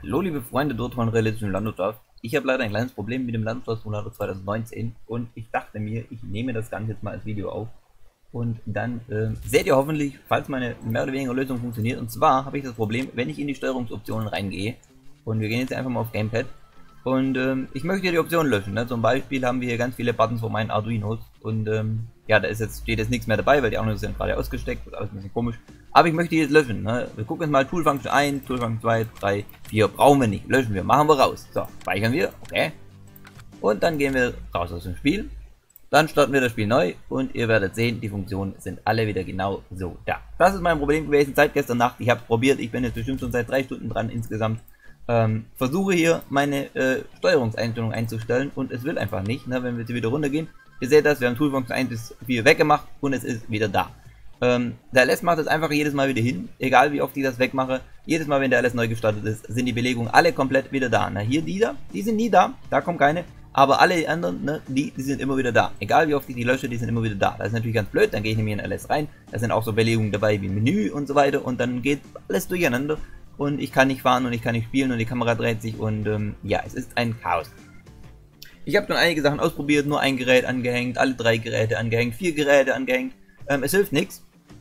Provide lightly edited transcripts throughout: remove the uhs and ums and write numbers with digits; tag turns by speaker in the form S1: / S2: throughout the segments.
S1: Hallo liebe Freunde dort von realistischen Landwirtschaft. Ich habe leider ein kleines Problem mit dem Landwirtschaftsmonat 2019 und ich dachte mir, ich nehme das Ganze jetzt mal als Video auf und dann seht ihr hoffentlich, falls meine mehr oder weniger Lösung funktioniert. Und zwar habe ich das Problem, wenn ich in die Steuerungsoptionen reingehe und wir gehen jetzt einfach mal auf Gamepad und ich möchte hier die Optionen löschen. Ne? Zum Beispiel haben wir hier ganz viele Buttons von meinen Arduinos und ja, da steht jetzt nichts mehr dabei, weil die Arduinos sind gerade ausgesteckt, das ist alles ein bisschen komisch. Aber ich möchte die jetzt löschen. Ne? Wir gucken uns mal Toolfunction 1, Toolfunction 2, 3, 4, brauchen wir nicht. Löschen wir, machen wir raus. So, speichern wir, okay. Und dann gehen wir raus aus dem Spiel. Dann starten wir das Spiel neu und ihr werdet sehen, die Funktionen sind alle wieder genau so da. Das ist mein Problem gewesen seit gestern Nacht. Ich habe es probiert, ich bin jetzt bestimmt schon seit 3 Stunden dran insgesamt. Versuche hier meine Steuerungseinstellung einzustellen und es will einfach nicht, ne, wenn wir jetzt wieder runtergehen. Ihr seht das, wir haben Toolfunction 1 bis 4 weggemacht und es ist wieder da. Der LS macht es einfach jedes Mal wieder hin, egal wie oft ich das wegmache. Jedes Mal, wenn der LS neu gestartet ist, sind die Belegungen alle komplett wieder da. Na, hier die da, die sind nie da kommen keine. Aber alle anderen, ne, die sind immer wieder da. Egal wie oft ich die lösche, die sind immer wieder da. Das ist natürlich ganz blöd, dann gehe ich nämlich in LS rein. Da sind auch so Belegungen dabei wie Menü und so weiter. Und dann geht alles durcheinander. Und ich kann nicht fahren und ich kann nicht spielen und die Kamera dreht sich. Und ja, es ist ein Chaos. Ich habe schon einige Sachen ausprobiert, nur ein Gerät angehängt, alle 3 Geräte angehängt, 4 Geräte angehängt. Es hilft nichts.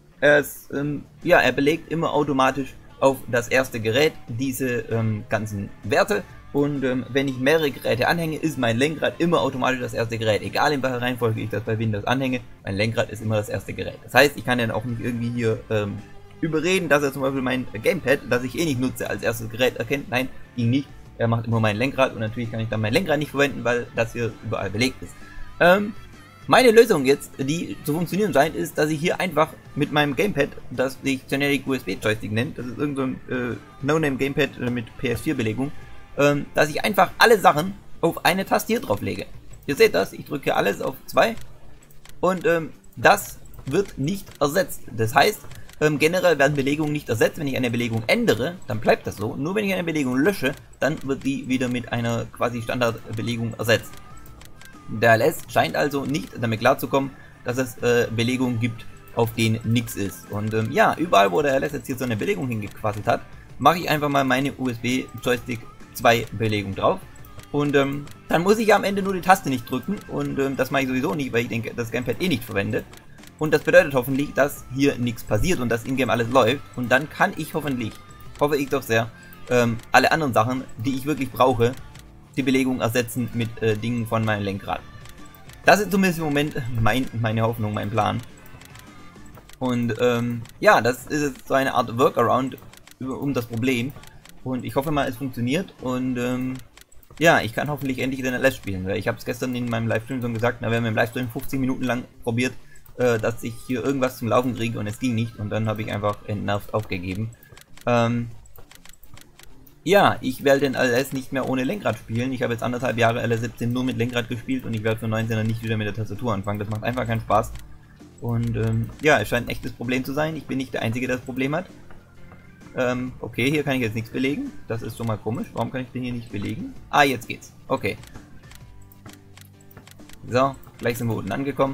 S1: Ja, er belegt immer automatisch auf das erste Gerät diese ganzen Werte. Und wenn ich mehrere Geräte anhänge, ist mein Lenkrad immer automatisch das erste Gerät. Egal in welcher Reihenfolge ich das bei Windows anhänge, mein Lenkrad ist immer das erste Gerät. Das heißt, ich kann dann auch nicht irgendwie hier überreden, dass er zum Beispiel mein Gamepad, das ich eh nicht nutze, als erstes Gerät erkennt. Nein, ihn nicht. Er macht immer mein Lenkrad und natürlich kann ich dann mein Lenkrad nicht verwenden, weil das hier überall belegt ist. Meine Lösung jetzt, die zu funktionieren scheint, ist, dass ich hier einfach mit meinem Gamepad, das sich Generic USB Joystick nennt, das ist irgendein No-Name Gamepad mit PS4-Belegung, dass ich einfach alle Sachen auf eine Taste hier drauf lege. Ihr seht das, ich drücke alles auf 2 und das wird nicht ersetzt. Das heißt, generell werden Belegungen nicht ersetzt. Wenn ich eine Belegung ändere, dann bleibt das so. Nur wenn ich eine Belegung lösche, dann wird die wieder mit einer quasi Standardbelegung ersetzt. Der LS scheint also nicht damit klarzukommen, dass es Belegungen gibt, auf denen nichts ist. Und ja, überall wo der LS jetzt hier so eine Belegung hingequasselt hat, mache ich einfach mal meine USB Joystick 2 Belegung drauf. Und dann muss ich ja am Ende nur die Taste nicht drücken. Und das mache ich sowieso nicht, weil ich denke, das Gamepad eh nicht verwende. Und das bedeutet hoffentlich, dass hier nichts passiert und dass in-game alles läuft. Und dann kann ich hoffentlich, hoffe ich doch sehr, alle anderen Sachen, die ich wirklich brauche, die Belegung ersetzen mit Dingen von meinem Lenkrad. Das ist zumindest im Moment meine Hoffnung, mein Plan. Und ja, das ist jetzt so eine Art Workaround um das Problem. Und ich hoffe mal, es funktioniert. Und ja, ich kann hoffentlich endlich den LS spielen. Weil ich habe es gestern in meinem Livestream schon gesagt, na, wir haben im Livestream 15 Minuten lang probiert, dass ich hier irgendwas zum Laufen kriege und es ging nicht. Und dann habe ich einfach entnervt aufgegeben. Ja, ich werde den LS nicht mehr ohne Lenkrad spielen. Ich habe jetzt 1,5 Jahre LS17 nur mit Lenkrad gespielt und ich werde für 19er nicht wieder mit der Tastatur anfangen. Das macht einfach keinen Spaß. Und ja, es scheint ein echtes Problem zu sein. Ich bin nicht der Einzige, der das Problem hat. Okay, hier kann ich jetzt nichts belegen. Das ist schon mal komisch. Warum kann ich den hier nicht belegen? Ah, jetzt geht's. Okay. So, gleich sind wir unten angekommen.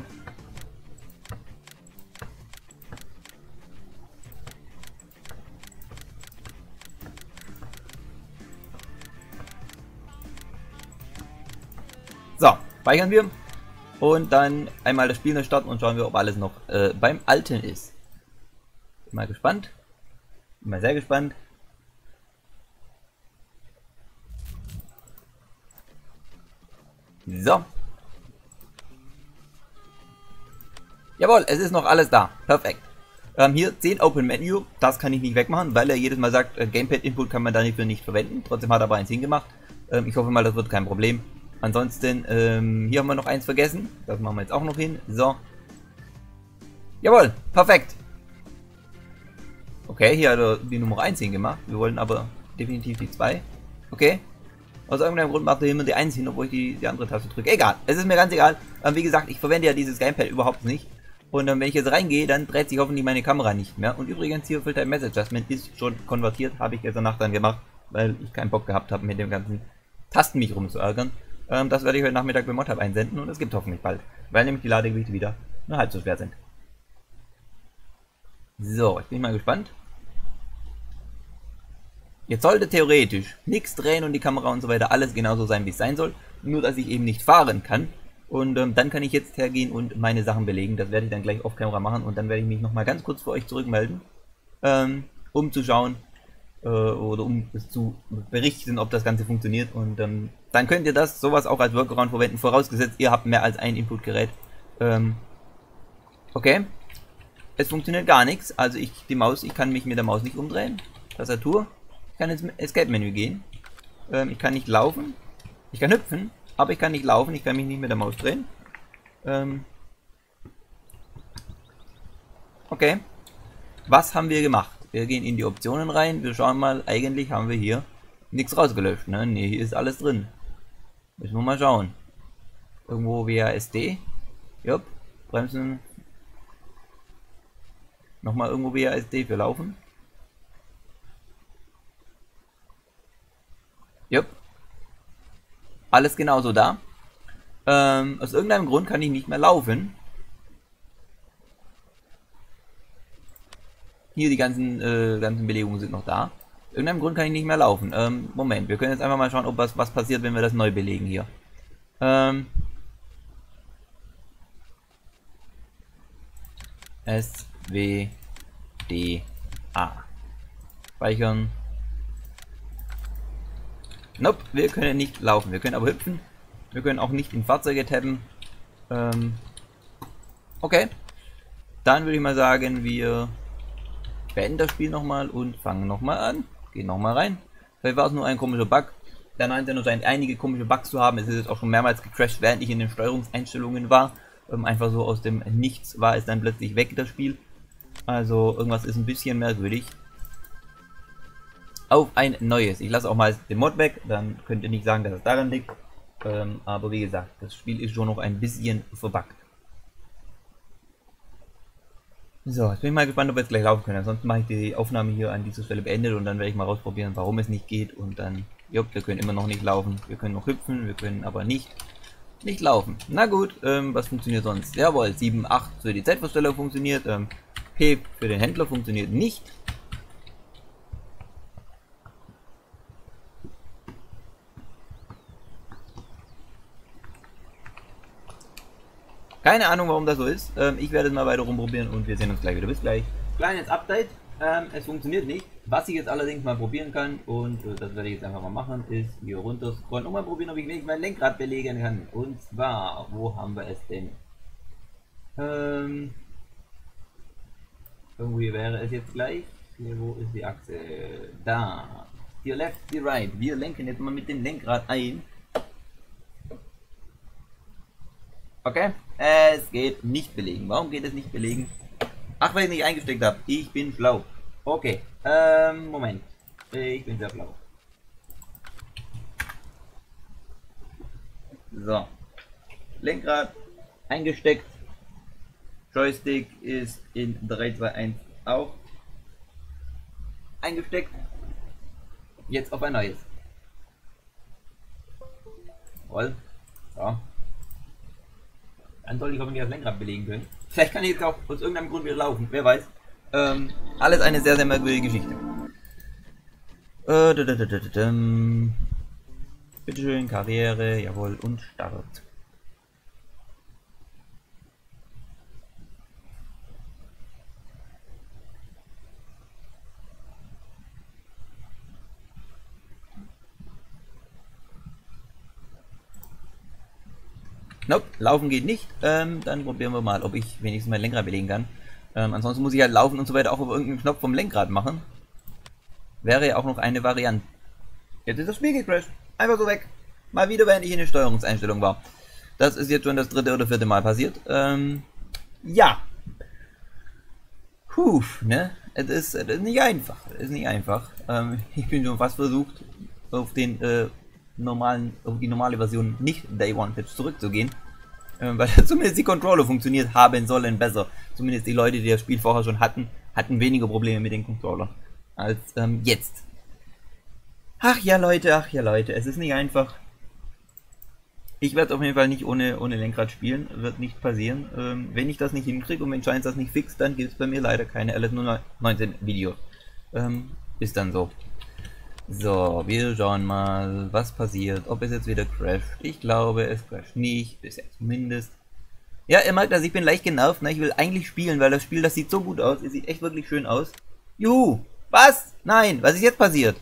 S1: So, speichern wir und dann einmal das Spiel neu starten und schauen wir, ob alles noch beim Alten ist. Bin mal gespannt. Bin mal sehr gespannt. So. Jawohl, es ist noch alles da. Perfekt. Hier 10 Open Menu. Das kann ich nicht wegmachen, weil er jedes Mal sagt, Gamepad Input kann man dafür nicht verwenden. Trotzdem hat er aber eins hingemacht. Ich hoffe mal, das wird kein Problem. Ansonsten, hier haben wir noch eins vergessen. Das machen wir jetzt auch noch hin. So. Jawohl, perfekt. Okay, hier hat er die Nummer 1 hingemacht. Wir wollen aber definitiv die 2. Okay. Aus irgendeinem Grund macht er immer die 1 hin, obwohl ich die andere Taste drücke. Egal, es ist mir ganz egal. Wie gesagt, ich verwende ja dieses Gamepad überhaupt nicht. Und wenn ich jetzt reingehe, dann dreht sich hoffentlich meine Kamera nicht mehr. Und übrigens hier Full-Time Message Adjustment ist schon konvertiert. Habe ich gestern Nacht dann gemacht, weil ich keinen Bock gehabt habe, mit dem ganzen Tasten mich rumzuärgern. Das werde ich heute Nachmittag beim ModHub einsenden und es gibt hoffentlich bald, weil nämlich die Ladegewichte wieder nur halb so schwer sind. So, ich bin mal gespannt. Jetzt sollte theoretisch nichts drehen und die Kamera und so weiter alles genauso sein, wie es sein soll. Nur, dass ich eben nicht fahren kann. Und dann kann ich jetzt hergehen und meine Sachen belegen. Das werde ich dann gleich auf Kamera machen. Und dann werde ich mich nochmal ganz kurz für euch zurückmelden. Um zu schauen oder um es zu berichten, ob das Ganze funktioniert. Und dann könnt ihr das sowas auch als Workaround verwenden. Vorausgesetzt, ihr habt mehr als ein Inputgerät. Okay. Es funktioniert gar nichts. Also die Maus, ich kann mich mit der Maus nicht umdrehen. Tastatur. Ich kann ins Escape-Menü gehen. Ich kann nicht laufen. Ich kann hüpfen, aber ich kann nicht laufen. Ich kann mich nicht mit der Maus drehen. Okay. Was haben wir gemacht? Wir gehen in die Optionen rein. Wir schauen mal. Eigentlich haben wir hier nichts rausgelöscht. Ne, hier ist alles drin. Müssen wir mal schauen. Irgendwo WASD. Jupp. Bremsen. Nochmal irgendwo WASD für Laufen. Jupp. Alles genauso da. Aus irgendeinem Grund kann ich nicht mehr laufen. Hier die ganzen Belegungen sind noch da. Aus irgendeinem Grund kann ich nicht mehr laufen. Moment, wir können jetzt einfach mal schauen, ob was passiert, wenn wir das neu belegen hier. SWDA. Speichern. Nope, wir können nicht laufen. Wir können aber hüpfen. Wir können auch nicht in Fahrzeuge tabben. Okay. Dann würde ich mal sagen, wir beenden das Spiel nochmal und fangen nochmal an. Gehen nochmal rein. Vielleicht war es nur ein komischer Bug. Der 19 scheint einige komische Bugs zu haben. Es ist jetzt auch schon mehrmals gecrashed, während ich in den Steuerungseinstellungen war. Einfach so aus dem Nichts war es dann plötzlich weg, das Spiel. Also irgendwas ist ein bisschen merkwürdig. Auf ein neues. Ich lasse auch mal den Mod weg, dann könnt ihr nicht sagen, dass es daran liegt. Aber wie gesagt, das Spiel ist schon noch ein bisschen verbuggt. So, jetzt bin ich mal gespannt, ob wir jetzt gleich laufen können. Ansonsten mache ich die Aufnahme hier an dieser Stelle beendet und dann werde ich mal rausprobieren, warum es nicht geht. Und dann, jupp, wir können immer noch nicht laufen. Wir können noch hüpfen, wir können aber nicht laufen. Na gut, was funktioniert sonst? Jawohl, 7, 8 für die Zeitvorstellung funktioniert. P für den Händler funktioniert nicht. Keine Ahnung, warum das so ist. Ich werde es mal weiter rumprobieren und wir sehen uns gleich wieder. Bis gleich. Kleines Update. Es funktioniert nicht. Was ich jetzt allerdings mal probieren kann, und das werde ich jetzt einfach mal machen, ist hier runter scrollen und mal probieren, ob ich wenigstens mein Lenkrad belegen kann. Und zwar, wo haben wir es denn? Irgendwie wäre es jetzt gleich. Hier, wo ist die Achse? Da. Hier left, hier right. Wir lenken jetzt mal mit dem Lenkrad ein. Okay, es geht nicht belegen. Warum geht es nicht belegen? Ach, weil ich nicht eingesteckt habe. Ich bin schlau. Okay, Moment. Ich bin sehr schlau. So. Lenkrad eingesteckt. Joystick ist in 3, 2, 1 auch eingesteckt. Jetzt auf ein neues. Jawohl. So. Dann soll ich hoffentlich das Lenkrad belegen können. Vielleicht kann ich jetzt auch aus irgendeinem Grund wieder laufen, wer weiß. Alles eine sehr, sehr merkwürdige Geschichte. Bitteschön, Karriere, jawohl, und Start. Nope, laufen geht nicht. Dann probieren wir mal, ob ich wenigstens mein Lenkrad belegen kann. Ansonsten muss ich halt laufen und so weiter auch über irgendeinen Knopf vom Lenkrad machen. Wäre ja auch noch eine Variante. Jetzt ist das Spiel gecrashed. Einfach so weg. Mal wieder, während ich in der Steuerungseinstellung war. Das ist jetzt schon das 3. oder 4. Mal passiert. Ja. Puh, ne? Es ist nicht einfach. Es ist nicht einfach. Ich bin schon fast versucht, auf die normale Version nicht Day One Patch zurückzugehen. Weil zumindest die Controller funktioniert haben sollen besser. Zumindest die Leute, die das Spiel vorher schon hatten weniger Probleme mit den Controllern als jetzt. Ach ja Leute, es ist nicht einfach. Ich werde auf jeden Fall nicht ohne Lenkrad spielen, wird nicht passieren. Wenn ich das nicht hinkriege und wenn Giants das nicht fixt, dann gibt es bei mir leider keine LS019 Videos. Ist dann so. So, wir schauen mal, was passiert. Ob es jetzt wieder crasht. Ich glaube, es crasht nicht. Bisher zumindest. Ja, ihr merkt, also ich bin leicht genervt. Ne? Ich will eigentlich spielen, weil das Spiel, das sieht so gut aus. Es sieht echt wirklich schön aus. Juhu! Was? Nein, was ist jetzt passiert?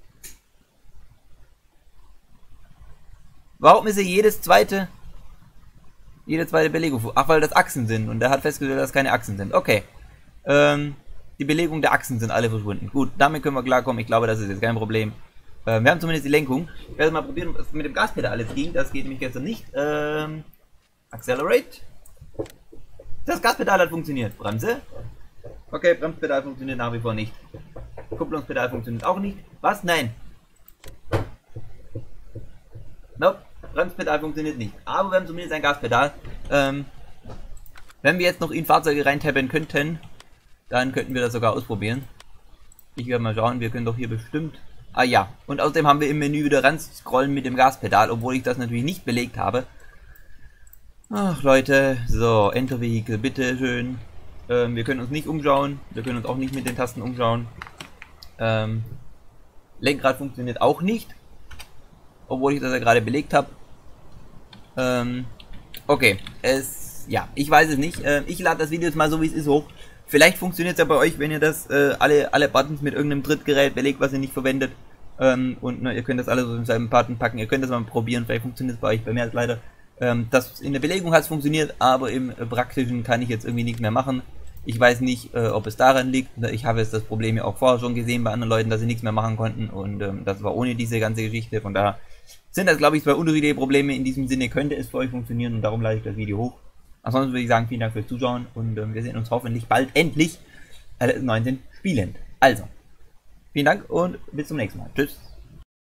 S1: Warum ist hier jede zweite Belegung? Ach, weil das Achsen sind. Und er hat festgestellt, dass es keine Achsen sind. Okay. Die Belegung der Achsen sind alle verschwunden. Gut, damit können wir klarkommen. Ich glaube, das ist jetzt kein Problem. Wir haben zumindest die Lenkung. Ich werde mal probieren, was mit dem Gaspedal alles ging. Das geht nämlich gestern nicht. Accelerate. Das Gaspedal hat funktioniert. Bremse. Okay, Bremspedal funktioniert nach wie vor nicht. Kupplungspedal funktioniert auch nicht. Was? Nein. Nope. Bremspedal funktioniert nicht. Aber wir haben zumindest ein Gaspedal. Wenn wir jetzt noch in Fahrzeuge reintappen könnten, dann könnten wir das sogar ausprobieren. Ich werde mal schauen, wir können doch hier bestimmt... Ah ja, und außerdem haben wir im Menü wieder ran scrollen mit dem Gaspedal, obwohl ich das natürlich nicht belegt habe. Ach Leute, so, Enter Vehicle, bitte schön. Wir können uns nicht umschauen, wir können uns auch nicht mit den Tasten umschauen. Lenkrad funktioniert auch nicht, obwohl ich das ja gerade belegt habe. Okay, ja, ich weiß es nicht. Ich lade das Video jetzt mal so wie es ist hoch. Vielleicht funktioniert es ja bei euch, wenn ihr das alle Buttons mit irgendeinem Drittgerät belegt, was ihr nicht verwendet. Und ihr könnt das alles so in seinem Button packen. Ihr könnt das mal probieren, vielleicht funktioniert es bei euch. Bei mir halt leider. Das in der Belegung hat es funktioniert, aber im praktischen kann ich jetzt irgendwie nichts mehr machen. Ich weiß nicht, ob es daran liegt. Ich habe jetzt das Problem ja auch vorher schon gesehen bei anderen Leuten, dass sie nichts mehr machen konnten. Und das war ohne diese ganze Geschichte. Von daher sind das, glaube ich, zwei unterschiedliche Probleme. In diesem Sinne könnte es für euch funktionieren und darum lade ich das Video hoch. Ansonsten würde ich sagen, vielen Dank fürs Zuschauen und wir sehen uns hoffentlich bald endlich 19 spielend. Also, vielen Dank und bis zum nächsten Mal. Tschüss.